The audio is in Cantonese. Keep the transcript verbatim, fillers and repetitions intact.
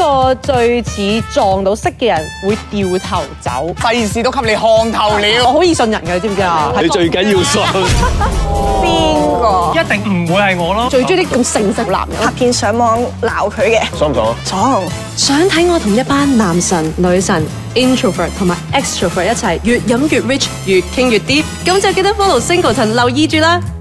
個最似撞到識嘅人會掉頭走， 費事都給你看透了。 我好易信人嘅，你知唔知啊？ 你最緊要信邊個？ 一定唔會係我咯。 最中意啲咁誠實男人。 拍片上網鬧佢嘅， 爽唔爽啊？ 爽！ 想睇我同一班男神女神 introvert 同埋 extrovert 一齊越飲越 rich 越傾越 deep，咁就記得 follow Singleton 留意住啦。